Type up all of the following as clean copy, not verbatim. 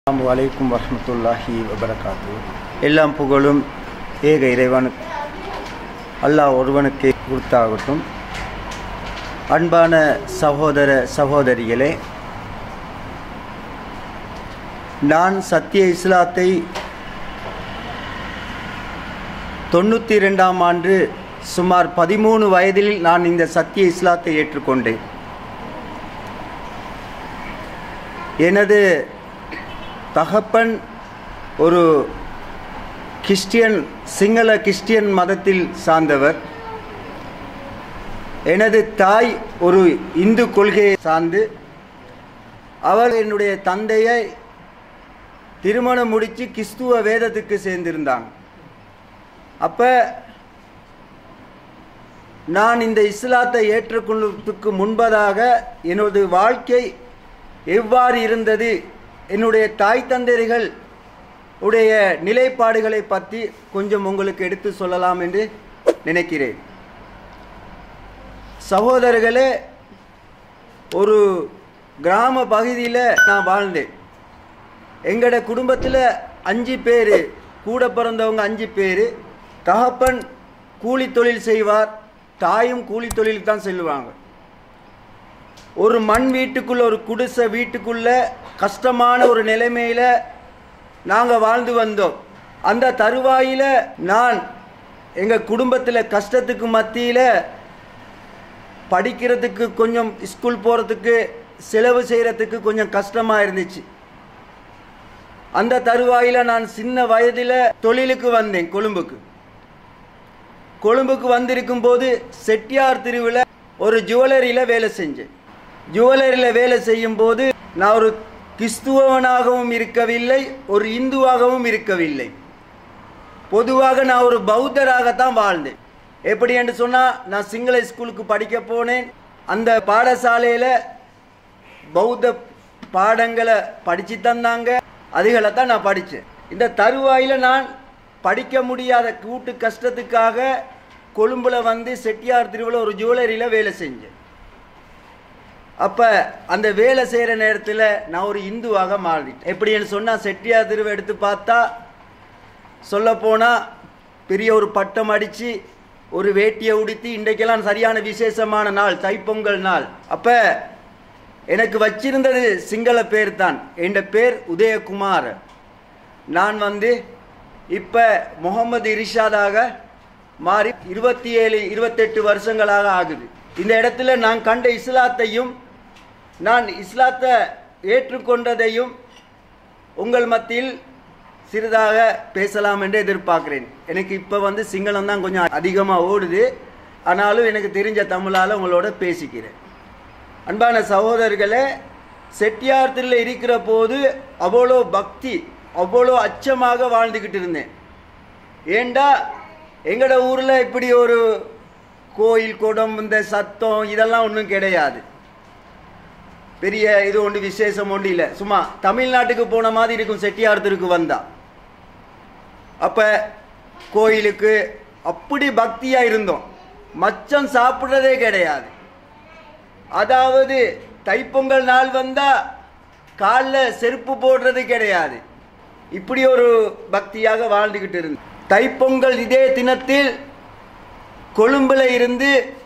அஸ்ஸலாமு அலைக்கும் வரஹ்மத்துல்லாஹி வபரகாத்து. எல்லாம் புகழும் ஏக இறைவன் அல்லாஹ் ஒருவனுக்கு உரித்தாகட்டும். அன்பான சகோதர சகோதரிகளே, நான் சத்திய இஸ்லாத்தை 92ஆம் ஆண்டு சுமார் 13 வயதில் நான் இந்த சத்திய இஸ்லாத்தை ஏற்றுக்கொண்டேன். எனது தகப்பன் ஒரு சிங்கள கிறிஸ்டியன் மதத்தில் சார்ந்தவர். எனது தாய் ஒரு இந்து கொள்கையை சார்ந்து, அவர் என்னுடைய தந்தையை திருமணம் முடித்து கிறிஸ்துவ வேதத்துக்கு சேர்ந்திருந்தாங்க. அப்போ நான் இந்த இஸ்லாத்தை ஏற்றுக்கொள்வதற்கு முன்பதாக என்னோட வாழ்க்கை எவ்வாறு இருந்தது, என்னுடைய தாய் தந்தையர்கள் உடைய நிலைப்பாடுகளை பற்றி கொஞ்சம் உங்களுக்கு எடுத்து சொல்லலாம் என்று நினைக்கிறேன். சகோதரர்களே, ஒரு கிராம பகுதியில் நான் வாழ்ந்தேன். எங்களோட குடும்பத்தில் 5 பேர், கூட பிறந்தவங்க 5 பேர். தகப்பன் கூலி தொழில் செய்வார், தாயும் கூலி தொழில் தான் செல்வாங்க. ஒரு மண் வீட்டுக்குள்ள, ஒரு குடிசை வீட்டுக்குள்ள கஷ்டமான ஒரு நிலைமையில் நாங்கள் வாழ்ந்து வந்தோம். அந்த தருவாயில் நான் எங்கள் குடும்பத்தில் கஷ்டத்துக்கு மத்தியில் படிக்கிறதுக்கு, கொஞ்சம் ஸ்கூல் போகிறதுக்கு, செலவு செய்கிறதுக்கு கொஞ்சம் கஷ்டமாக இருந்துச்சு. அந்த தருவாயில் நான் சின்ன வயதில் தொழிலுக்கு வந்தேன். கொழும்புக்கு வந்திருக்கும் போது செட்டியார் தெருவில் ஒரு ஜுவல்லரியில் வேலை செஞ்சேன். ஜுவல்லரியில் வேலை செய்யும் போது நான் ஒரு கிறிஸ்துவனாகவும் இருக்கவில்லை, ஒரு இந்துவாகவும் இருக்கவில்லை. பொதுவாக நான் ஒரு பௌத்தராகத்தான் வாழ்ந்தேன். எப்படி என்று சொன்னால், நான் சிங்கள ஸ்கூலுக்கு படிக்க போனேன். அந்த பாடசாலையில் பௌத்த பாடங்களை படித்து தந்தாங்க, அதுகளை தான் நான் படித்தேன். இந்த தருவாயில் நான் படிக்க முடியாத கூட்டு கஷ்டத்துக்காக கொழும்பில் வந்து செட்டியார் தெருவில் ஒரு ஜுவல்லரியில் வேலை செஞ்சேன். அப்போ அந்த வேலை செய்கிற நேரத்தில் நான் ஒரு இந்துவாக மாறிட்டேன். எப்படின்னு சொன்னால், செட்டியார் தெருவை எடுத்து பார்த்தா, சொல்லப்போனால் பெரிய ஒரு பட்டம் அடித்து ஒரு வேட்டியை உடுத்தி, இன்றைக்கெல்லாம் சரியான விசேஷமான நாள், தைப்பொங்கல் நாள். அப்போ எனக்கு வச்சிருந்தது சிங்கள பேர் தான். என் பேர் உதயகுமார். நான் வந்து இப்போ முகமது இரிஷாதாக மாறி 27-28 வருஷங்களாக ஆகுது. இந்த இடத்துல நான் கண்ட இஸ்லாத்தையும், நான் இஸ்லாத்தை ஏற்றுக்கொண்டதையும் உங்கள் மத்தியில் சிறிதாக பேசலாம் என்று எதிர்பார்க்கிறேன். எனக்கு இப்போ வந்து சிங்களம் தான் கொஞ்சம் அதிகமாக ஓடுது, ஆனாலும் எனக்கு தெரிஞ்ச தமிழால் உங்களோட பேசிக்கிறேன். அன்பான சகோதரர்களே, செட்டியார் தெருவில் இருக்கிற போது அவ்வளோ பக்தி, அவ்வளோ அச்சமாக வாழ்ந்துக்கிட்டு இருந்தேன். ஏண்டா எங்களோட ஊரில் இப்படி ஒரு கோயில் குடம், இந்த சத்தம் இதெல்லாம் ஒன்றும் கிடையாது. பெரிய இது ஒன்று விசேஷம் ஒன்று இல்லை. சும்மா தமிழ்நாட்டுக்கு போன மாதிரி இருக்கும் செட்டியார் தெருக்கு வந்தா. அப்போ கோயிலுக்கு அப்படி பக்தியாக இருந்தோம். மச்சம் சாப்பிட்றதே கிடையாது. அதாவது தைப்பொங்கல் நாள் வந்தால் காலில் செருப்பு போடுறது கிடையாது. இப்படி ஒரு பக்தியாக வாழ்ந்துக்கிட்டு இருந்தோம். தைப்பொங்கல் இதே தினத்தில் கொழும்பில் இருந்து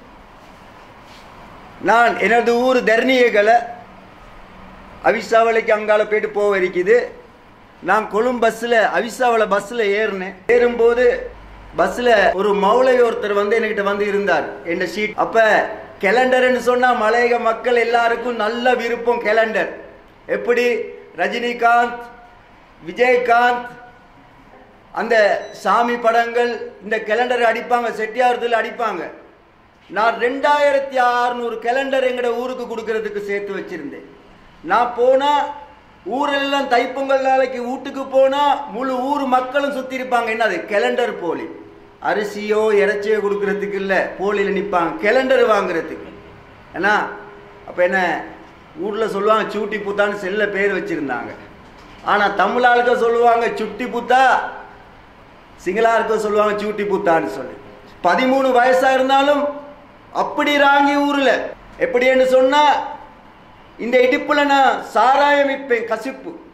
நான் எனது ஊர் தர்ணியகளை அவிசாவளைக்கு அங்கால போயிட்டு போக இருக்குது. நான் கொழும்பு பஸ்ஸில், அவிசாவளை பஸ்ஸில் ஏறினேன். ஏறும்போது பஸ்ஸில் ஒரு மௌலை ஒருத்தர் வந்து என்கிட்ட வந்து இருந்தார், என் ஷீட். அப்போ கேலண்டர்னு சொன்னால் மலையக மக்கள் எல்லாருக்கும் நல்ல விருப்பம். கேலண்டர் எப்படி ரஜினிகாந்த், விஜயகாந்த், அந்த சாமி படங்கள், இந்த கேலண்டர் அடிப்பாங்க, செட்டியாரத்தில் அடிப்பாங்க. நான் 2600 கேலண்டர் எங்கட ஊருக்கு கொடுக்கறதுக்கு சேர்த்து வச்சிருந்தேன். நான் போனால் ஊரெல்லாம் தைப்பொங்கல் நாளைக்கு வீட்டுக்கு போனால் முழு ஊர் மக்களும் சுற்றி இருப்பாங்க. என்னது? கேலண்டர் போலி. அரிசியோ இறைச்சியோ கொடுக்கறதுக்கு இல்லை, போலியில் நிற்பாங்க கேலண்டர் வாங்குறதுக்கு. ஏன்னா அப்போ என்ன ஊரில் சொல்லுவாங்க சூட்டி புத்தான்னு செல்ல பேர் வச்சுருந்தாங்க. ஆனால் தமிழ் ஆளுக்க சொல்லுவாங்க சுட்டி புத்தா, சிங்களாருக்க சொல்லுவாங்க சூட்டி புத்தான்னு சொல்லி. 13 வயசாக இருந்தாலும் அப்படி ராங்கி ஊரில். எப்படின்னு சொன்னால், இந்த இடுப்பில் நான் சாராயம் விற்பேன், கசிப்பு.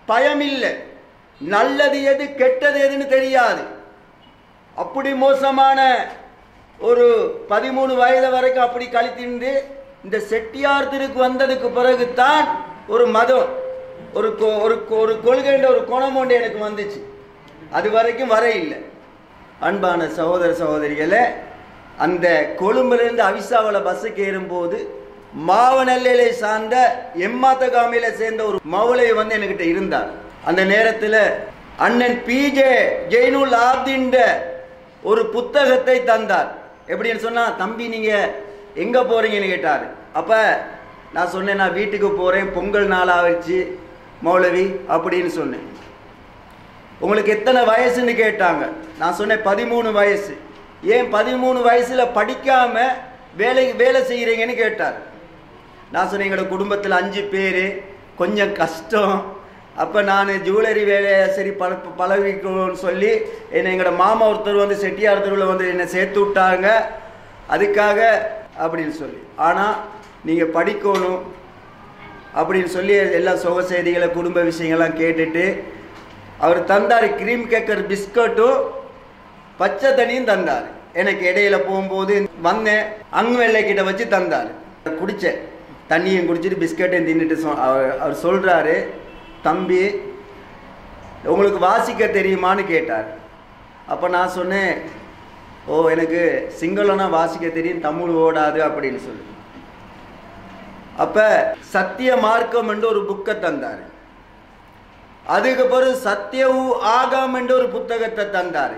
பயம் இல்லை, நல்லது எது கெட்டது எதுன்னு தெரியாது. அப்படி மோசமான ஒரு 13 வயது வரைக்கும் அப்படி கழித்திருந்து இந்த செட்டியார் திருக்கு வந்ததுக்கு பிறகுதான் ஒரு மதம், ஒரு ஒரு கொள்கைன்ற ஒரு குணம் ஒன்று எனக்கு வந்துச்சு. அது வரைக்கும் வர இல்லை. அன்பான சகோதர சகோதரிகளை, அந்த கொழும்புலேருந்து அவிசாவில் பஸ்ஸுக்கு ஏறும்போது மாவனல்லையிலே சார்ந்த எம்மாத்தகாமையில சேர்ந்த ஒரு மௌலை வந்து என்கிட்ட இருந்தார். அந்த நேரத்தில் அண்ணன் பிஜே ஜெயினுல் ஆப்தீன் ஒரு புத்தகத்தை தந்தார். எப்படின்னு சொன்னா, தம்பி நீங்க எங்க போறீங்கன்னு கேட்டார். அப்ப நான் சொன்னேன், நான் வீட்டுக்கு போறேன், பொங்கல் நாளா வச்சு மௌலவி அப்படின்னு சொன்னேன். உங்களுக்கு எத்தனை வயசுன்னு கேட்டாங்க. நான் சொன்னேன் 13 வயசு. ஏன் 13 வயசுல படிக்காம வேலை செய்கிறீங்கன்னு கேட்டார். நான் சொன்னேன், எங்களோட குடும்பத்தில் 5 பேர், கொஞ்சம் கஷ்டம். அப்போ நான் ஜுவல்லரி வேலையை சரி பழகிக்கணும்னு சொல்லி என்னை எங்களோட மாமா ஒருத்தர் வந்து செட்டியார் தெருவில் வந்து என்னை சேர்த்து விட்டாங்க அதுக்காக அப்படின்னு சொல்லி. ஆனால் நீங்கள் படிக்கணும் அப்படின்னு சொல்லி எல்லா சுக செய்திகளை குடும்ப விஷயங்கள்லாம் கேட்டுட்டு அவர் தந்தார். கிரீம் கேக்கர் பிஸ்கட்டும் பச்சை தண்ணியும் தந்தார். எனக்கு இடையில போகும்போது வந்தேன், அங்கு வெள்ளைக்கிட்ட வச்சு தந்தார். குடித்தேன், தண்ணியும் குடிச்சிட்டு பிஸ்கட்டையும் தின்னுட்டு அவர் சொல்கிறாரு, தம்பி உங்களுக்கு வாசிக்க தெரியுமான்னு கேட்டார். அப்போ நான் சொன்னேன், ஓ எனக்கு சிங்களம்னா வாசிக்க தெரியும், தமிழ் ஓடாது அப்படின்னு சொல்லி. அப்போ சத்திய மார்க்கம் என்று ஒரு புக்கை தந்தார். அதுக்கு பிறகு சத்தியவு ஆகம் என்ற ஒரு புத்தகத்தை தந்தார்.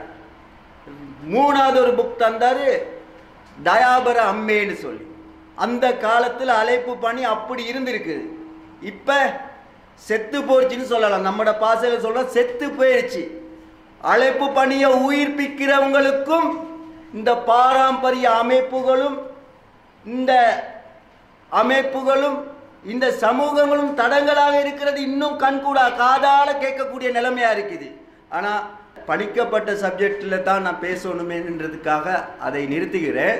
3வது ஒரு புக் தந்தார், தயாபர அம்மேன்னு சொல்லி. அந்த காலத்தில் அழைப்பு பணி அப்படி இருந்திருக்குது. இப்போ செத்து போச்சுன்னு சொல்லலாம், நம்மட பாசையில் சொல்ல செத்து போயிடுச்சு. அழைப்பு பணியை உயிர்ப்பிக்கிறவங்களுக்கும் இந்த பாரம்பரிய அமைப்புகளும் இந்த சமூகங்களும் தடங்களாக இருக்கிறது. இன்னும் கண்கூடா காதால கேட்கக்கூடிய நிலைமையா இருக்குது. ஆனா படிக்கப்பட்ட சப்ஜெக்ட்ல தான் நான் பேசணுமேன்றதுக்காக அதை நிறுத்துகிறேன்.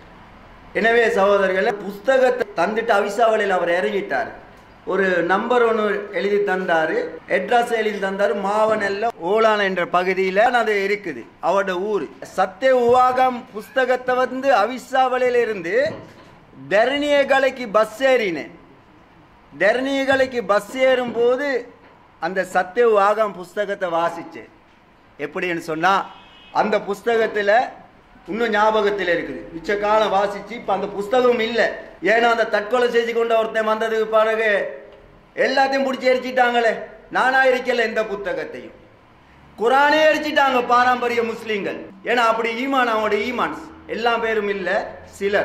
எனவே சகோதரர்களை, புஸ்தகத்தை தந்துட்டு அவிசாவளியில் அவர் இறங்கிட்டார். ஒரு நம்பர் ஒன்று எழுதி தந்தாரு, அட்ரஸ் எழுதி தந்தாரு. மாவனல்ல ஓலான என்ற பகுதியில் அது இருக்குது, அவரோட ஊர். சத்திய உவாகம் புஸ்தகத்தை வந்து அவிசாவளியில இருந்து தர்ணியகலைக்கு பஸ் ஏறினேன். தர்ணியகலைக்கு பஸ் ஏறும் போது அந்த சத்திய உவாகம் புஸ்தகத்தை வாசிச்சேன். எப்படின்னு சொன்னா, அந்த புஸ்தகத்தில் இன்னும் ஞாபகத்தில் இருக்குது. மிச்ச காலம் வாசிச்சு இப்ப அந்த புஸ்தகம் இல்லை. ஏன்னா அந்த தற்கொலை செஞ்சு கொண்ட ஒருத்தன் வந்ததுக்கு பிறகு எல்லாத்தையும் பிடிச்சி எரிச்சிட்டாங்களே. நானா இருக்கல இந்த புத்தகத்தையும். குரானே எரிச்சிட்டாங்க பாரம்பரிய முஸ்லீம்கள். ஏன்னா அப்படி ஈமான், அவங்களோட ஈமான்ஸ் எல்லா பேரும் இல்லை, சிலர்.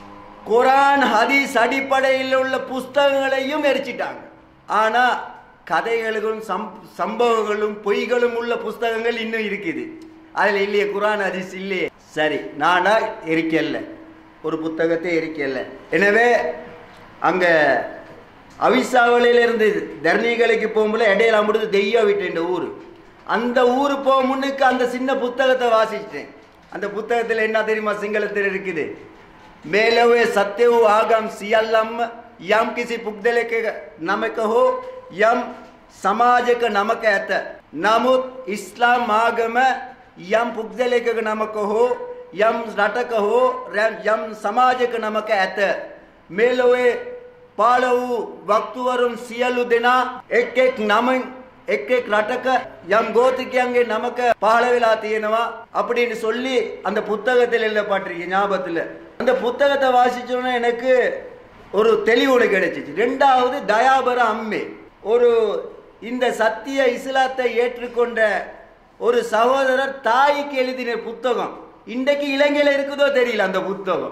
குரான் ஹதீஸ் அடிப்படையில் உள்ள புஸ்தகங்களையும் எரிச்சிட்டாங்க. ஆனா கதைகளும் சம்பவங்களும் பொய்களும் உள்ள புஸ்தகங்கள் இன்னும் இருக்குது. அதில் இல்லையே, குரான் ஹதீஸ் இல்லையே. சரி, நானா எரிக்கல, ஒரு புத்தகத்தை எரிக்கல. எனவே அங்க அவிசாவளியிலிருந்து தர்ணிகளுக்கு போகும்போது இடையில முடிது தெய்யா விட்டு ஊர். அந்த ஊரு போக முன்னுக்கு அந்த சின்ன புத்தகத்தை வாசிச்சிட்டேன். அந்த புத்தகத்தில் என்ன தெரியுமா சிங்களத்தில் இருக்குது, மேலவே சத்தியவு ஆகம் சியல்லம் यम किसी पुगदले के नमक हो यम समाज का नमक ऐत नमुत इस्लाम आगम यम पुगदले के नमक हो यम नाटक हो यम समाज का नमक ऐत मेलोए पालवु वक्तुवरुम सियलु दिना एक नम एक नाटक यम गोतिकंगे नमक पालविला तीयनवा அப்படின்னு சொல்லி அந்த புத்தகத்தில் எழுதப்பட்டிருக்கு ஞாபகத்தில். அந்த புத்தகத்தை வாசிச்சோன்னா எனக்கு ஒரு தெளிவுரை கிடைச்சிச்சு. ரெண்டாவது தயாபர அம்மே, ஒரு இந்த சத்திய இஸ்லாத்தை ஏற்றுக்கொண்ட ஒரு சகோதரர் தாய்க்கு எழுதின புத்தகம். இன்றைக்கு இலங்கையில் இருக்குதோ தெரியல அந்த புத்தகம்.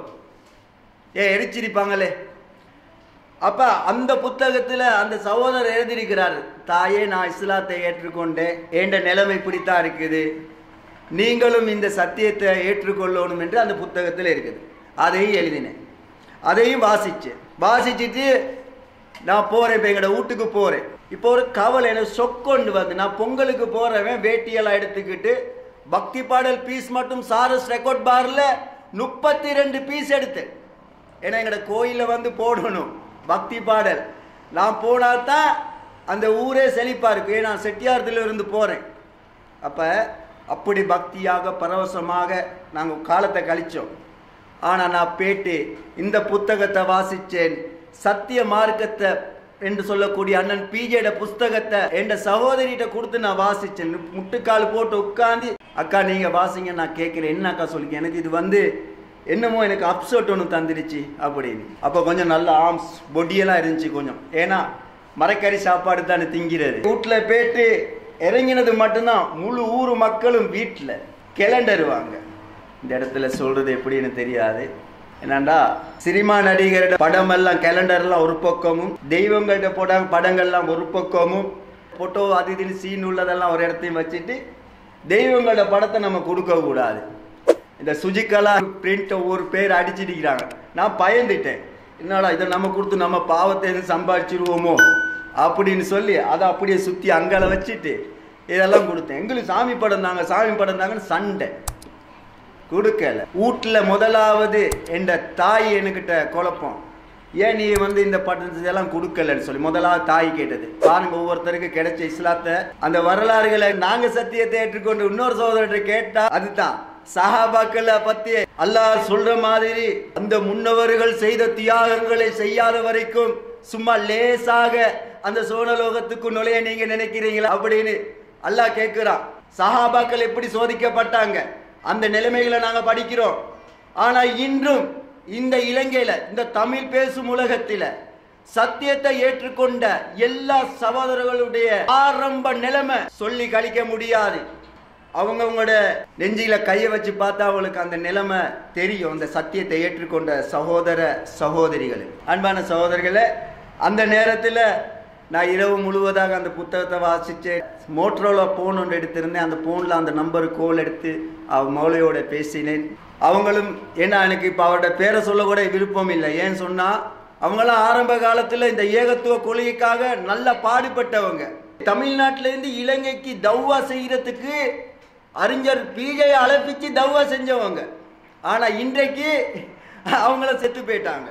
எரிச்சிருப்பாங்களே. அப்ப அந்த புத்தகத்துல அந்த சகோதரர் எழுதியிருக்கிறார், தாயே நான் இஸ்லாத்தை ஏற்றுக்கொண்டேன், என்ற நிலைமை இப்படித்தான் இருக்குது, நீங்களும் இந்த சத்தியத்தை ஏற்றுக்கொள்ளணும் என்று அந்த புத்தகத்தில் இருக்குது. அதையும் எழுதினேன், அதையும் வாசிச்சுட்டு நான் போறேன். இப்போ எங்களோட வீட்டுக்கு போறேன். இப்போ ஒரு கவலை எனக்கு சொக்கொண்டு வந்து, நான் பொங்கலுக்கு போறவன் வேட்டியெல்லாம் எடுத்துக்கிட்டு பக்தி பாடல் பீஸ் மட்டும் சாரஸ் ரெக்கார்ட் பார்ல 32 பீஸ் எடுத்தேன். ஏன்னா எங்களோட கோயிலில் வந்து போடணும் பக்தி பாடல். நான் போனால்தான் அந்த ஊரே செழிப்பா இருக்கு. நான் செட்டியாரத்துல இருந்து போறேன். அப்ப அப்படி பக்தியாக பரவசமாக நாங்கள் காலத்தை கழிச்சோம். ஆனா நான் பேட்டு இந்த புத்தகத்தை வாசிச்சேன். சத்திய மார்க்கத்தை என்று சொல்லக்கூடிய அண்ணன் பிஜேட புஸ்தகத்தை என் சகோதரிகிட்ட கொடுத்து நான் வாசிச்சேன். முட்டுக்கால் போட்டு உட்காந்து, அக்கா நீங்க வாசிங்க, நான் கேட்கிறேன். என்ன அக்கா சொல்லிக்க, எனக்கு இது என்னமோ எனக்கு அப்செட் ஒன்று தந்துடுச்சு அப்படின்னு. அப்போ கொஞ்சம் நல்ல ஆர்ம்ஸ் பொடியெல்லாம் இருந்துச்சு கொஞ்சம். ஏன்னா மரக்கறி சாப்பாடு தானே திங்கிறது. வீட்டில் போயிட்டு இறங்கினது மட்டும்தான் முழு ஊர் மக்களும் வீட்டில் கிளண்டருவாங்க. இந்த இடத்துல சொல்றது எப்படின்னு தெரியாது. என்னண்டா சினிமா நடிகரோட படம் எல்லாம் கேலண்டர்லாம் ஒரு பக்கமும், தெய்வங்கள்ட்ட படங்கள்லாம் ஒரு பக்கமும், போட்டோ அது இதுன்னு சீன் உள்ளதெல்லாம் ஒரு இடத்தையும் வச்சுட்டு தெய்வங்களோட படத்தை நம்ம கொடுக்க கூடாது. இந்த சுஜிகலா பிரிண்ட் ஒவ்வொரு பேர் அடிச்சிருக்கிறாங்க. நான் பயந்துட்டேன், என்னடா இதை நம்ம கொடுத்து நம்ம பாவத்தை எதுவும் சம்பாதிச்சிருவோமோ அப்படின்னு சொல்லி அதை அப்படியே சுற்றி அங்கால வச்சுட்டு இதெல்லாம் கொடுத்தேன். எங்களுக்கு சாமி படம் தாங்கன்னு சண்டை கொடுக்கல. வீட்டில் முதலாவது என் தாய் என்கிட்ட குழப்பம், ஏன் நீ இந்த பட்டத்தெல்லாம் கொடுக்கலன்னு சொல்லி முதலாவது தாய் கேட்டது. பாருங்க, ஒவ்வொருத்தருக்கு கிடைச்ச இஸ்லாத்தை அந்த வரலாறுகளை நாங்க சத்தியத்தை ஏற்றுக்கொண்டு இன்னொரு சகோதரர்கிட்ட கேட்டா அதுதான் சஹாபாக்களை பத்தி அல்லாஹ் சொல்ற மாதிரி அந்த முன்னவர்கள் செய்த தியாகங்களை செய்யாத வரைக்கும் சும்மா லேசாக அந்த சோனலோகத்துக்கு நுழைய நீங்க நினைக்கிறீங்களா அப்படின்னு அல்லாஹ் கேட்கிறான். சஹாபாக்கள் எப்படி சோதிக்கப்பட்டாங்க அந்த நிலைமைகளை நாங்க படிக்கிறோம். ஆனா இன்றும் இந்த இலங்கையில, இந்த தமிழ் பேசும் உலகத்தில சத்தியத்தை ஏற்றுக்கொண்ட எல்லா சகோதரர்களுடைய ஆரம்ப நிலைமை சொல்லி கழிக்க முடியாது. அவங்களோட நெஞ்சில கையை வச்சு பார்த்தா அவங்களுக்கு அந்த நிலைமை தெரியும். அந்த சத்தியத்தை ஏற்றுக்கொண்ட சகோதர சகோதரிகள், அன்பான சகோதரர்களே, அந்த நேரத்தில் நான் இரவு முழுவதாக அந்த புத்தகத்தை வாசிச்சு மோட்டரோல போன் ஒன்று எடுத்திருந்தேன். அந்த போன்ல அந்த நம்பருக்கு கோல் எடுத்து மௌலையோட பேசினேன். அவங்களும் ஏன்னா எனக்கு இப்போ அவரோட பேரை சொல்ல கூட விருப்பம் இல்லை. ஏன்னு சொன்னா அவங்களாம் ஆரம்ப காலத்தில் இந்த ஏகத்துவ கொள்கைக்காக நல்ல பாடுபட்டவங்க. தமிழ்நாட்டிலேருந்து இலங்கைக்கு தவ்வா செய்யறதுக்கு அறிஞர் பிஜே அழைப்பிச்சு தவ்வா செஞ்சவங்க. ஆனா இன்றைக்கு அவங்கள செத்து போயிட்டாங்க.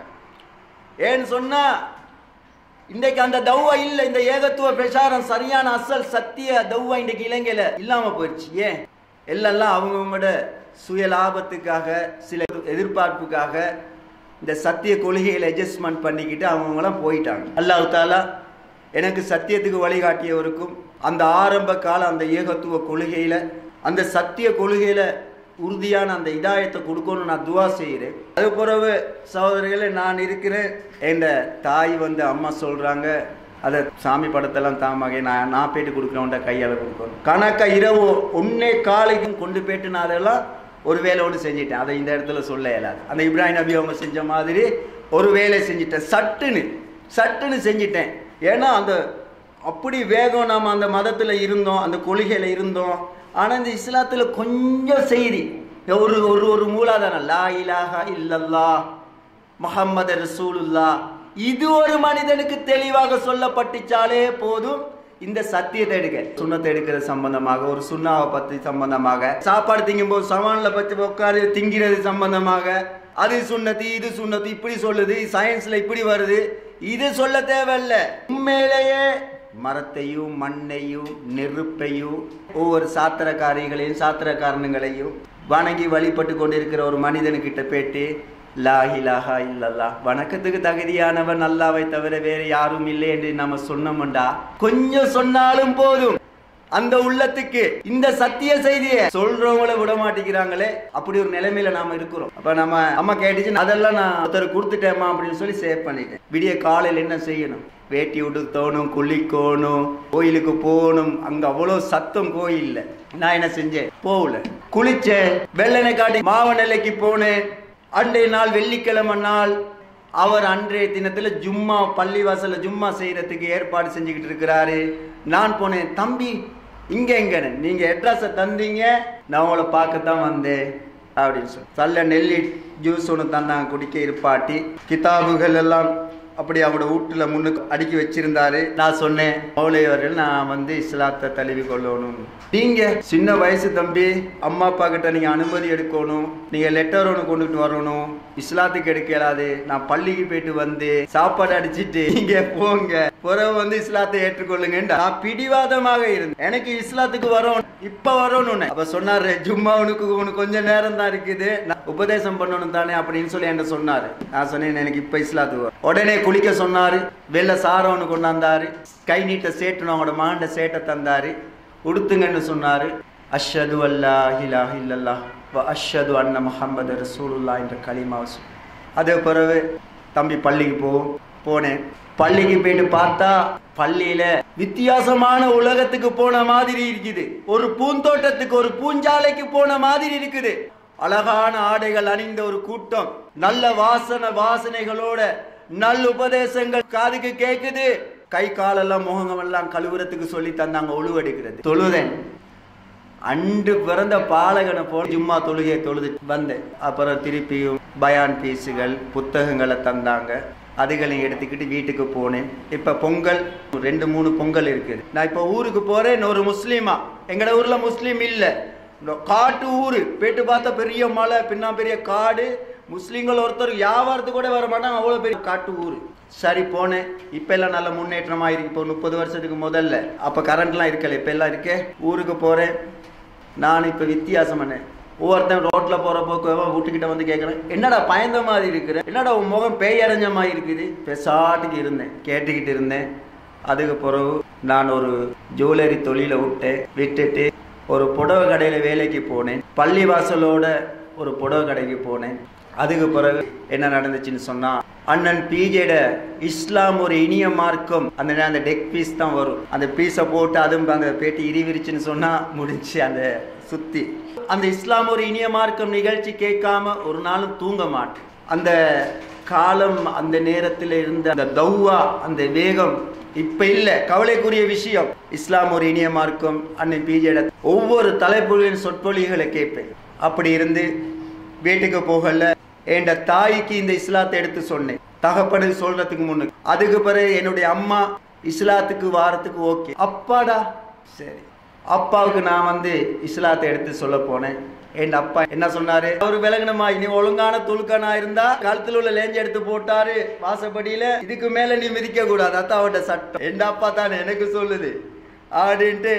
ஏன்னு சொன்னா இன்றைக்கு அந்த தவ்வா இல்லை. இந்த ஏகத்துவ பிரச்சாரம் சரியான அசல் சத்திய தவ்வா இன்றைக்கு இலங்கையில இல்லாம போயிடுச்சு. ஏன்? எல்லாம் அவங்கவுங்களோட சுய லாபத்துக்காக, சில எதிர்பார்ப்புக்காக இந்த சத்திய கொள்கைகளை அட்ஜஸ்ட்மெண்ட் பண்ணிக்கிட்டு அவங்களாம் போயிட்டாங்க. அல்லாஹ் தாலா எனக்கு சத்தியத்துக்கு வழிகாட்டியவருக்கும் அந்த ஆரம்ப கால அந்த ஏகத்துவ கொள்கையில, அந்த சத்திய கொள்கையில உறுதியான அந்த இதாயத்தை கொடுக்கணும்னு நான் துவா செய்கிறேன். அது பிறகு சகோதரர்களே, நான் இருக்கிறேன். என் தாய் அம்மா சொல்றாங்க, அதை சாமி படத்தெல்லாம் தாமாக நான் போயிட்டு கொடுக்குறவன்ட கையால் கொடுக்கணும். கணக்கா இரவு 1:15 கொண்டு போயிட்டு நான் அதெல்லாம் ஒரு வேலையோடு செஞ்சிட்டேன். அதை இந்த இடத்துல சொல்ல இயலாது. அந்த இப்ராஹிம் நபி அவங்க செஞ்ச மாதிரி ஒரு வேலை செஞ்சிட்டேன். சட்டுன்னு செஞ்சிட்டேன். ஏன்னா அந்த அப்படி வேகம் நாம் அந்த மதத்தில் இருந்தோம், அந்த கொள்கையில் இருந்தோம். ஆனால் இந்த இஸ்லாத்தில் கொஞ்சம் செய்தி, ஒரு ஒரு ஒரு மூலாதாரம், லா இலாஹா இல்லல்லாஹ் முஹம்மது ரசூலுல்லாஹ், இது ஒரு மனிதனுக்கு தெளிவாக சொல்லப்பட்டுச்சாலே போதும். இந்த சத்தியத்தை எடுக்க, சுண்ணத்தை எடுக்கிறது சம்பந்தமாக, ஒரு சுண்ணாவை பற்றி சம்பந்தமாக, சாப்பாடு திங்கும் போது சவான்ல பற்றி உட்காரு திங்கிறது சம்பந்தமாக, அது சுண்ணத்து இது சுண்ணத்து இப்படி சொல்லுது, சயின்ஸ்ல இப்படி வருது, இது சொல்ல தேவையில்லை. உண்மையிலேயே மரத்தையும் மண்ணையும் நெருப்பையும் ஒவ்வொரு சாத்திரக்காரிகளையும் சாத்திரக்காரனுங்களையும் வணங்கி வழிபட்டு கொண்டிருக்கிற ஒரு மனிதனுக்கிட்ட போயிட்டு லா இலாஹா இல்லல்லாஹ், வணக்கத்துக்கு தகுதியானவன் அல்லாஹ்வை தவிர வேற யாரும் இல்லை என்று நம்ம சொன்னோம்டா, கொஞ்சம் சொன்னாலும் போதும் அந்த உள்ளத்துக்கு இந்த சத்திய செய்தியை சொல்றவங்கள விட மாட்டேங்கிறாங்களே. அப்படி ஒரு நிலைமையில நாம இருக்கிறோம். அப்ப நம்ம அம்மா கேட்டுச்சு, அதெல்லாம் நான் ஒருத்தர் கொடுத்துட்டேம்மா அப்படின்னு சொல்லி சேவ் பண்ணிட்டேன். விடிய காலையில் என்ன செய்யணும்? வேட்டி உடுத்தோணும், குளிக்கணும், கோயிலுக்கு போகணும். அங்க அவ்வளவு சத்தம் கோயில்ல. நான் என்ன செஞ்சேன்? போகல, குளிச்சேன், வெள்ளனை காட்டி மாவனல்லைக்கு போனேன். அன்றைய நாள் வெள்ளிக்கிழமை நாள். அவர் அன்றைய தினத்துல ஜும்மா பள்ளிவாசல்ல ஜும்மா செய்யறதுக்கு ஏற்பாடு செஞ்சுக்கிட்டு இருக்கிறாரு. நான் போனேன், தம்பி இங்க எங்க நீங்க அட்ரஸை தந்தீங்க, நான் உங்களை பார்க்கத்தான் வந்தேன் அப்படின்னு சொல்லி நல்ல நெல்லி ஜூஸ் ஒன்று தந்தாங்க குடிக்க, இருப்பாட்டி கிதாபுகள் எல்லாம் அப்படி அவங்களோட வீட்டுல முன்னுக்கு அடுக்கி வச்சிருந்தாரு. நான் சொன்னேன், மௌலவி அவர்கள், நான் இஸ்லாத்தை தழுவி கொள்ளணும். நீங்க சின்ன வயசு தம்பி, அம்மா அப்பா கிட்ட நீங்க அனுமதி எடுக்கணும், நீங்க லெட்டர் ஒன்று கொண்டுட்டு வரணும். இஸ்லாத்துக்கு எடுக்கலாது. நான் பள்ளிக்கு போயிட்டு சாப்பாடு அடிச்சிட்டு நீங்க போங்க, பிறகு இஸ்லாத்தை ஏற்றுக்கொள்ளுங்க. நான் பிடிவாதமாக இருந்தேன். எனக்கு இஸ்லாத்துக்கு வரும், இப்ப வரணும்னு. அப்ப சொன்னாரு, ஜும்மா உனக்கு கொஞ்சம் நேரம் தான் இருக்குது, நான் உபதேசம் பண்ணணும் தானே அப்படின்னு சொல்லி என்கிட்ட சொன்னாரு. நான் சொன்னேன், எனக்கு இப்ப இஸ்லாத்துக்கு வரும். உடனே குளிக்க சொன்னாரு. வெள்ளை சாரம் ஒன்று கொண்டாந்தாரு. கை நீட்ட சேட்டு அவங்களோட மகண்ட சேட்டை தந்தாரு. உடுத்துங்கன்னு சொன்னாரு. அஷ்ஹது அல்லா இலாஹ இல்லல்லாஹ் வ அஷ்ஹது அன்ன முஹம்மது ரசூலுல்லாஹ் என்ற கலிமாவை. அதே பிறகு தம்பி பள்ளிக்கு போனேன். பள்ளிக்கு போயிட்டு பார்த்தா பள்ளியில வித்தியாசமான உலகத்துக்கு போன மாதிரி இருக்குது. ஒரு பூந்தோட்டத்துக்கு, ஒரு பூஞ்சாலைக்கு போன மாதிரி இருக்குது. அழகான ஆடைகள் அணிந்த ஒரு கூட்டம், நல்ல வாசனைகளோட நல்ல உபதேசங்கள் காதுக்கு கேக்குது. கை காலெல்லாம் முகங்கள் எல்லாம் கழுவுறதுக்கு சொல்லி தந்தாங்க. ஒழுவெடுக்கிறது. தொழுதேன். அன்று பிறந்த பாலகனை போல ஜும்மா தொழுகை தொழுது வந்தேன். அப்புறம் திருப்பியும் பயான் பீஸுகள் புத்தகங்களை தந்தாங்க. அதுகளையும் எடுத்துக்கிட்டு வீட்டுக்கு போனேன். இப்ப பொங்கல் 2-3 பொங்கல் இருக்குது. நான் இப்ப ஊருக்கு போறேன். ஒரு முஸ்லீமா, எங்கட ஊர்ல முஸ்லீம் இல்ல, காட்டு ஊரு. போயிட்டு பார்த்தா பெரிய மலை, பின்னா பெரிய காடு. முஸ்லீம்கள் ஒருத்தர் வியாபாரத்துக்கு கூட வர மாட்டாங்க, அவ்வளவு பெரிய காட்டு ஊரு. சரி போனேன். இப்ப எல்லாம் நல்ல முன்னேற்றமா இருக்கு. இப்போ 30 வருஷத்துக்கு முதல்ல அப்ப கரண்ட்லாம் இருக்கல, இப்ப எல்லாம் இருக்கே. ஊருக்கு போறேன். நான் இப்ப வித்தியாசம் பண்ணேன். ஒவ்வொருத்தன் ரோட்ல போற போக்கு வீட்டுக்கிட்ட கேட்கறேன், என்னடா பயந்த மாதிரி இருக்கிற, என்னடா உன் முகம் பேயடைஞ்ச மாதிரி இருக்குது. பெசாட்டுக்கு இருந்தேன், கேட்டுக்கிட்டு இருந்தேன். அதுக்கு பிறகு நான் ஒரு ஜுவல்லரி தொழிலை விட்டுட்டு ஒரு புடவை கடையில வேலைக்கு போனேன். பள்ளிவாசலோட ஒரு புடவை கடைக்கு போனேன். அதுக்கு பிறகு என்ன நடந்துச்சுன்னு சொன்னா, அண்ணன் பிஜேட இஸ்லாம் ஒரு இனிய மார்க்கம், அந்த டெக் பீஸ் தான் வரும். அந்த பீஸை போட்டு அதுவும் அந்த பேட்டி இரிவிரிச்சுன்னு சொன்னா முடிஞ்சு. அந்த சுத்தி அந்த இஸ்லாம் ஒரு இனிய மார்க்கம் நிகழ்ச்சி கேட்காம ஒரு நாளும் தூங்க மாட்டேன். அந்த காலம், அந்த நேரத்தில் இருந்த அந்த தௌவா, அந்த வேகம் இப்ப இல்ல. கவலைக்குரிய விஷயம். இஸ்லாம் ஒரு இனிய மார்க்கம், அண்ணன் பிஜேட ஒவ்வொரு தலைப்புகளின் சொற்பொழிகளை கேட்பேன். அப்படி இருந்து வீட்டுக்கு போகல. என் தாய்க்கு இந்த இஸ்லாத்தை எடுத்து சொன்னேன், தகப்பனுக்கு சொல்றதுக்கு முன்னுக்கு. அதுக்கு பிறகு என்னுடைய அம்மா இஸ்லாத்துக்கு வாரத்துக்கு ஓகே. அப்பாடா சரி. அப்பாவுக்கு நான் இஸ்லாத்தை எடுத்து சொல்ல போனேன். என் அப்பா என்ன சொன்னாரு, அவரு விலகினமா, இனி ஒழுங்கான துலுக்கனா இருந்தா கழுத்துல உள்ள லேஞ்ச எடுத்து போட்டாரு வாசப்படியில, இதுக்கு மேல நீ மிதிக்க கூடாது, அதான் அவட சட்டம். என் அப்பா தானே எனக்கு சொல்லுது அப்படின்ட்டு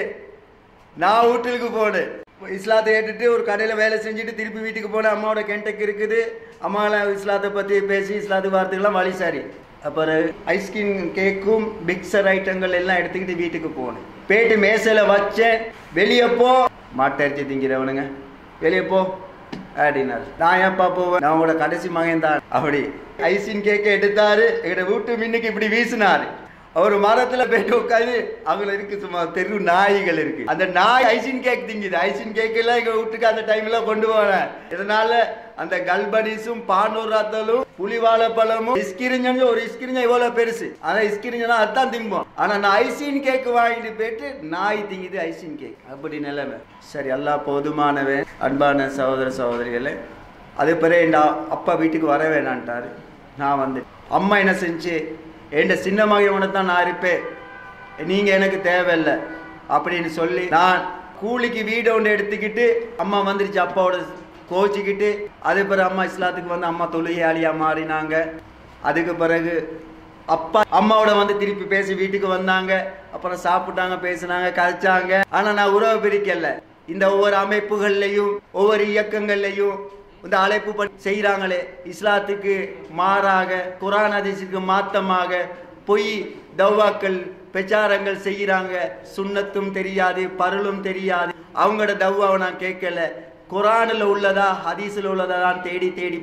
நான் வீட்டுக்கு போனேன். இஸ்லாத்தை ஏற்றுட்டு ஒரு கடையில வேலை செஞ்சுட்டு திருப்பி வீட்டுக்கு போனேன். அம்மாவோட கெண்டக்கு இருக்குது. அம்மாவெல்லாம் இஸ்லாத்தை பத்தி பேசி இஸ்லாத்து வார்த்தைகள்லாம் வழி சாரி. அப்புறம் ஐஸ்கிரீம் கேக்கும் மிக்சர் ஐட்டங்கள் எல்லாம் எடுத்துக்கிட்டு வீட்டுக்கு போனேன். போயிட்டு மேசையில வச்சேன். வெளியே போ, மாட்டரிச்சு திங்கிறவனுங்க, வெளியே போ அப்படின்னாரு. நான் ஏப்பா போவேன், நான் உங்களோட கடைசி மகன் தான். அப்படி ஐஸ்கிரீம் கேக்க எடுத்தாரு. எங்க வீட்டு மின்னுக்கு இப்படி வீசினாரு. ஒரு மரத்துல போயிட்டு உட்காந்து அவங்க இருக்கு, சும்மா தெரு நாய்கள் இருக்கு. அந்த நாய் ஐஸ்கிரீம் கேக் திங்குது. ஐஸ்கிரீம் கேக் எல்லாம் எங்க வீட்டுக்கு அந்த டைம்ல கொண்டு போனேன். இதனால அந்த கல்பனிஸும் பானூராத்தலும் புலிவாழைப்பழமும் இஸ்கிரிஞ்சு, ஒரு இஸ்கிரிஞ்சா இவ்வளவு பெருசு, ஆனா இஸ்கிரிஞ்சா அதுதான் திம்போம். ஆனா நான் ஐஸ்கிரீம் கேக் வாங்கிட்டு போயிட்டு நாய் திங்குது ஐஸ்கிரீம் கேக். அப்படி நிலைமை. சரி, எல்லாம் போதுமானவன். அன்பான சகோதர சகோதரிகளே, அது பிறகு என் அப்பா வீட்டுக்கு வர வேணான்ட்டாரு. நான் அம்மா என்ன செஞ்சு, என் சின்ன மகனோட தான் நான் இருப்பேன், நீங்க எனக்கு தேவையில்லை அப்படின்னு சொல்லி நான் கூலிக்கு வீடு ஒன்று எடுத்துக்கிட்டு அம்மா வந்துருச்சு. அப்பாவோட கோச்சிக்கிட்டு அது பிறகு அம்மா இஸ்லாத்துக்கு அம்மா தொழுகையாளியா மாறினாங்க. அதுக்கு பிறகு அப்பா அம்மாவோட திருப்பி பேசி வீட்டுக்கு வந்தாங்க. அப்புறம் சாப்பிட்டாங்க, பேசினாங்க, கதைச்சாங்க. ஆனா நான் உறவு பிரிக்கல. இந்த ஒவ்வொரு அமைப்புகள்லையும் ஒவ்வொரு இயக்கங்கள்லையும் இந்த அழைப்பு செய்யறாங்களே, இஸ்லாத்துக்கு மாறாக குர்ஆன் ஹதீஸுக்கு மாத்தமாக பொய் தவ்வாக்கள் பிரச்சாரங்கள் செய்யறாங்க. சுன்னத்தும் தெரியாது, பருளும் தெரியாது. அவங்களோட தவ்வாவை நான் கேட்கல. குர்ஆன்ல உள்ளதா ஹதீஸ்ல உள்ளதா தான் தேடி தேடி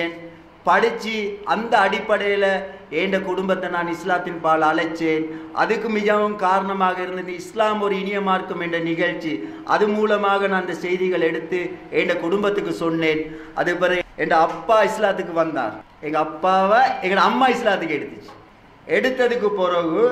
படிச்சு அந்த அடிப்படையில என் குடும்பத்தை நான் இஸ்லாத்தின் பால் அழைச்சேன். அதுக்கு மிகவும் காரணமாக இருந்தது இஸ்லாம் ஒரு இனிய மார்க்கம் என்ற நிகழ்ச்சி. அது மூலமாக நான் அந்த செய்திகள் எடுத்து என் குடும்பத்துக்கு சொன்னேன். அது பிறகு என் அப்பா இஸ்லாத்துக்கு வந்தார். எங்க அப்பாவை எங்க அம்மா இஸ்லாத்துக்கு எடுத்ததுக்கு பிறகு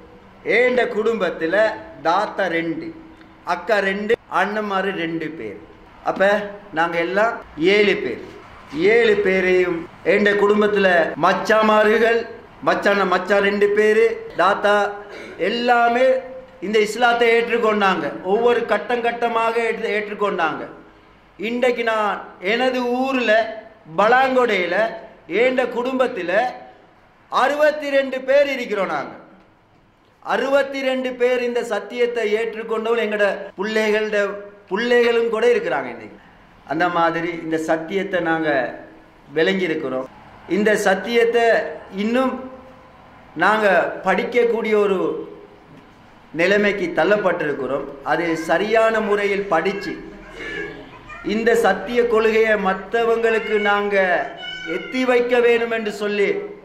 என் குடும்பத்துல தாத்தா 2, அக்கா 2, அண்ணன்மாரு 2 பேர். அப்ப நாங்க எல்லாம் 7 பேர். 7 பேரையும் என் குடும்பத்துல மச்சாமார்கள் மச்சான் 2 பேர் தாத்தா எல்லாமே இந்த இஸ்லாத்தை ஏற்றுக்கொண்டாங்க. ஒவ்வொரு கட்டமாக ஏற்றுக்கொண்டாங்க. இன்றைக்கு நான் எனது ஊரில் பலாங்கொடையில் ஏண்ட குடும்பத்தில் 62 பேர் இருக்கிறோம். நாங்கள் 62 பேர் இந்த சத்தியத்தை ஏற்றுக்கொண்டவங்க எங்களோட பிள்ளைகளும் கூட இருக்கிறாங்க. இன்னைக்கு அந்த மாதிரி இந்த சத்தியத்தை நாங்கள் விளங்கி இருக்கிறோம். இந்த சத்தியத்தை இன்னும் நாங்கள் படிக்கக்கூடிய ஒரு நிலைமைக்கு தள்ளப்பட்டிருக்கிறோம். அது சரியான முறையில் படித்து இந்த சத்திய கொள்கையை மற்றவங்களுக்கு நாங்கள் எத்தி வைக்க வேண்டும் என்று சொல்லி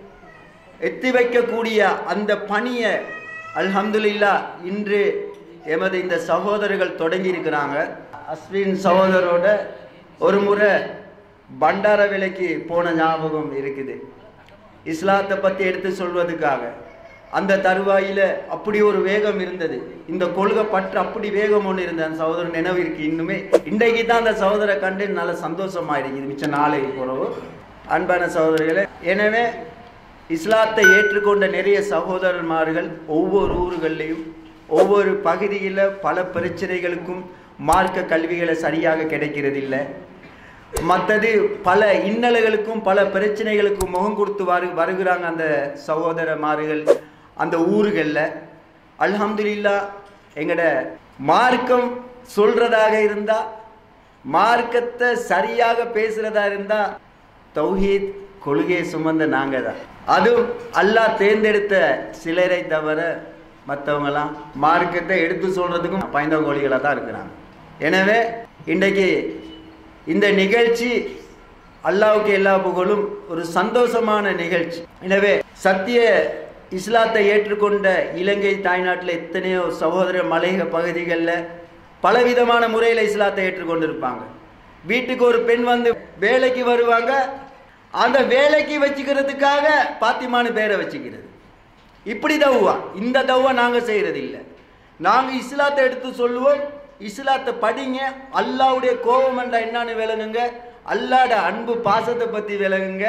எத்தி வைக்கக்கூடிய அந்த பணியை அல்ஹம்துலில்லாஹ் இன்று எமது இந்த சகோதரர்கள் தொடங்கி இருக்கிறாங்க. அஸ்வின் சகோதரோட ஒரு முறை பண்டார விலைக்கு போன ஞாபகம் இருக்குது. இஸ்லாத்தை பற்றி எடுத்து சொல்வதுக்காக அந்த தருவாயில் அப்படி ஒரு வேகம் இருந்தது. இந்த கொள்கை பற்று அப்படி வேகம் ஒன்று இருந்தது. அந்த சகோதரன் நினைவு இருக்கு இன்னுமே. இன்றைக்கு தான் அந்த சகோதரை கண்டு நல்ல சந்தோஷமாக இருக்குது. மிச்ச நாளைக்கு போகிறவோ அன்பான சகோதரர்களே, எனவே இஸ்லாத்தை ஏற்றுக்கொண்ட நிறைய சகோதரன்மார்கள் ஒவ்வொரு ஊர்களிலையும் ஒவ்வொரு பகுதியில் பல பிரச்சனைகளுக்கும் மார்க்க கல்விகளை சரியாக கிடைக்கிறது இல்லை. மற்றது பல இன்னல்களுக்கும் பல பிரச்சனைகளுக்கும் முகம் கொடுத்து வருகிறாங்க அந்த சகோதரமார்கள் அந்த ஊர்களில். அல்ஹம்துலில்லாஹ் எங்கட மார்க்கம் சொல்றதாக இருந்தா, மார்க்கத்தை சரியாக பேசுறதா இருந்தா தௌஹீத் கொள்கையை சுமந்த நாங்க தான். அதுவும் அல்லாஹ் தேர்ந்தெடுத்த சிலரை தவிர மற்றவங்களாம் மார்க்கத்தை எடுத்து சொல்றதுக்கும் பயந்தவங்கோழிகளாக தான் இருக்கிறாங்க. எனவே இன்றைக்கு இந்த நிகழ்ச்சி அல்லாஹ்வுக்கு எல்லா புகழும் ஒரு சந்தோஷமான நிகழ்ச்சி. எனவே சத்திய இஸ்லாத்தை ஏற்றுக்கொண்ட இலங்கை தாய்நாட்டில் எத்தனையோ சகோதர மலையக பகுதிகளில் பலவிதமான முறையில் இஸ்லாத்தை ஏற்றுக்கொண்டிருப்பாங்க. வீட்டுக்கு ஒரு பெண் வந்து வேலைக்கு வருவாங்க. அந்த வேலைக்கு வச்சுக்கிறதுக்காக பாத்திமானு பேரை வச்சுக்கிறது. இப்படி தவ்வா. இந்த தவ்வா நாங்கள் செய்கிறது இல்லை. நாங்கள் இஸ்லாத்தை எடுத்து சொல்லுவோம். இஸ்லாத்தை படிங்க. அல்லாவுடைய கோபம் என்ற என்னன்னு விளங்குங்க. அல்லாட அன்பு பாசத்தை பற்றி விளங்குங்க.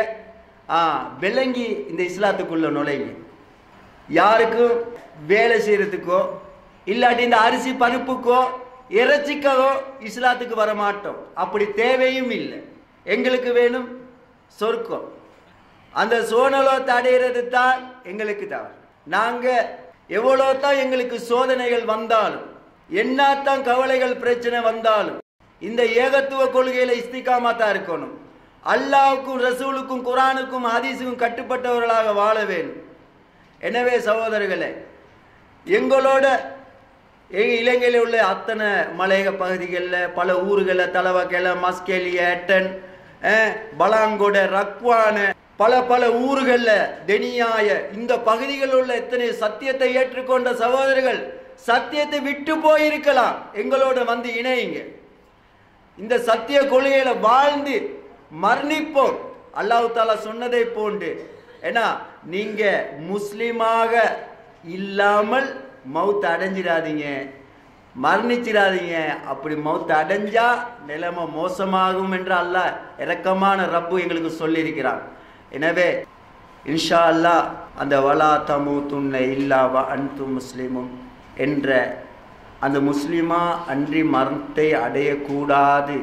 விளங்கி இந்த இஸ்லாத்துக்குள்ள நுழைங்க. யாருக்கும் வேலை செய்யறதுக்கோ இல்லாட்டி இந்த அரிசி பருப்புக்கோ இறைச்சிக்கோ இஸ்லாத்துக்கு வர மாட்டோம். அப்படி தேவையும் இல்லை. எங்களுக்கு வேணும் சொர்க்கம். அந்த சோனலோத்தை அடையிறது தான் எங்களுக்கு தவறு. நாங்கள் எவ்வளோ தான் எங்களுக்கு சோதனைகள் வந்தாலும், என்னத்தான் கவலைகள் பிரச்சனை வந்தாலும், இந்த ஏகத்துவ கொள்கையில இஸ்திகாமா தான் இருக்கணும். அல்லாஹ்வுக்கும் ரசூலுக்கும் குர்ஆனுக்கும் ஹதீஸுக்கும் கட்டுப்பட்டவர்களாக வாழ வேண்டும். எனவே சகோதரர்களே, எங்களோட இலங்கையில் உள்ள அத்தனை மலையக பகுதிகளில் பல ஊர்களில் தலவாக்கல, மஸ்கெலி, எட்டன், பலாங்கொட, ரக்வான பல ஊர்களில் தெனியாய இந்த பகுதிகளில் உள்ள எத்தனை சத்தியத்தை ஏற்றுக்கொண்ட சகோதரர்கள் சத்தியத்தை விட்டு போயிருக்கலாம். எங்களோட வந்து இணையுங்க. இந்த சத்திய கொள்கையில வாழ்ந்து மரணிப்போம். அல்லாஹ் தஆலா சொன்னதை போன்று. ஏன்னா நீங்க முஸ்லிமாக இல்லாமல் மௌத் அடைஞ்சிடாதீங்க, மரணிச்சிடாதீங்க. அப்படி மௌத் அடைஞ்சா நிலைமை மோசமாகும் என்று அல்லாஹ் இரக்கமான ரப்பு எங்களுக்கு சொல்லியிருக்கிறான். எனவே இன்ஷா அல்லாஹ் அந்த வலா தமூதுன்ன இல்லா வ அன்தும் முஸ்லிமுன் என்ற அந்த முஸ்லிமா அன்றி மரணத்தை அடையக்கூடாது,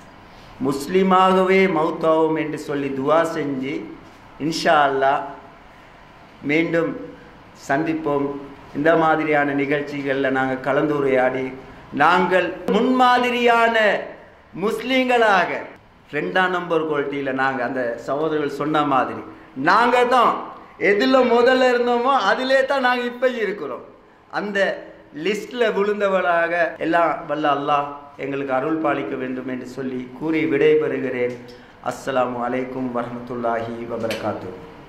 முஸ்லிமாகவே மௌத்தாவும் என்று சொல்லி துவா செஞ்சு இன்ஷா அல்லாஹ் மீண்டும் சந்திப்போம். இந்த மாதிரியான நிகழ்ச்சிகளில் நாங்கள் கலந்துரையாடி நாங்கள் முன்மாதிரியான முஸ்லீம்களாக 2ஆம் நம்பர் குவாலிட்டியில் நாங்கள் அந்த சகோதரர்கள் சொன்ன மாதிரி நாங்கள் தான் எதில் முதல்ல இருந்தோமோ அதிலே தான் நாங்கள் இப்போ இருக்கிறோம். அந்த லிஸ்டில் விழுந்தவளாக எல்லாம் வல்ல அல்லாஹ் எங்களுக்கு அருள் பாலிக்க வேண்டும் என்று சொல்லி கூறி விடைபெறுகிறேன். அஸ்ஸலாமு அலைக்கும் வரஹ்மத்துல்லாஹி வபரகாத்துஹு.